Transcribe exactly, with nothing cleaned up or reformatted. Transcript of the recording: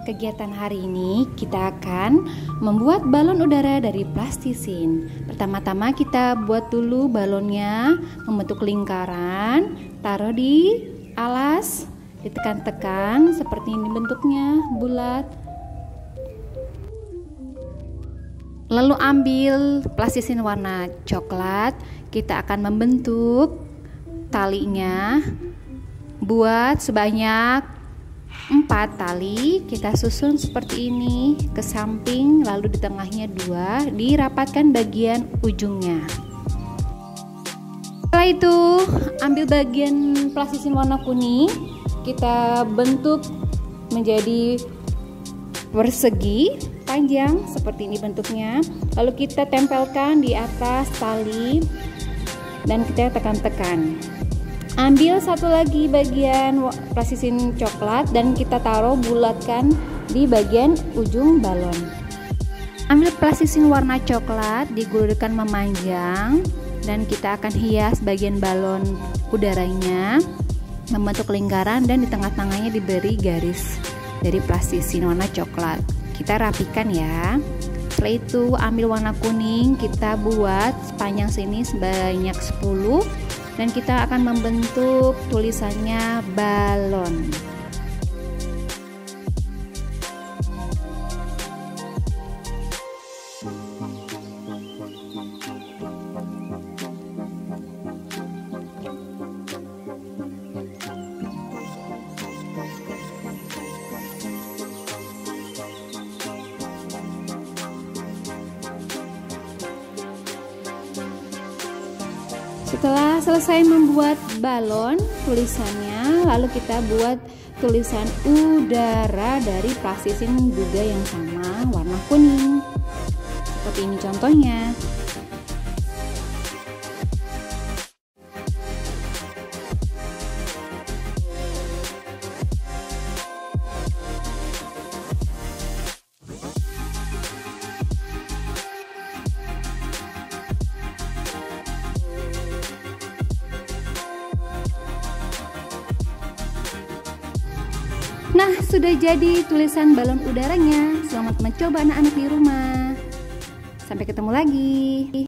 Kegiatan hari ini kita akan membuat balon udara dari plastisin. Pertama-tama kita buat dulu balonnya membentuk lingkaran, taruh di alas, ditekan-tekan seperti ini bentuknya bulat. Lalu ambil plastisin warna coklat, kita akan membentuk talinya. Buat sebanyak empat tali, kita susun seperti ini ke samping, lalu di tengahnya dua, dirapatkan bagian ujungnya. Setelah itu ambil bagian plastisin warna kuning, kita bentuk menjadi persegi panjang seperti ini bentuknya, lalu kita tempelkan di atas tali dan kita tekan-tekan. Ambil satu lagi bagian plastisin coklat dan kita taruh bulatkan di bagian ujung balon. Ambil plastisin warna coklat, digulirkan memanjang dan kita akan hias bagian balon udaranya membentuk lingkaran dan di tengah-tengahnya diberi garis dari plastisin warna coklat. Kita rapikan ya. Setelah itu ambil warna kuning, kita buat sepanjang sini sebanyak sepuluh dan kita akan membentuk tulisannya balon. Setelah selesai membuat balon tulisannya, lalu kita buat tulisan udara dari plastisin juga yang sama warna kuning. Seperti ini contohnya. Nah, sudah jadi tulisan balon udaranya. Selamat mencoba anak-anak di rumah. Sampai ketemu lagi.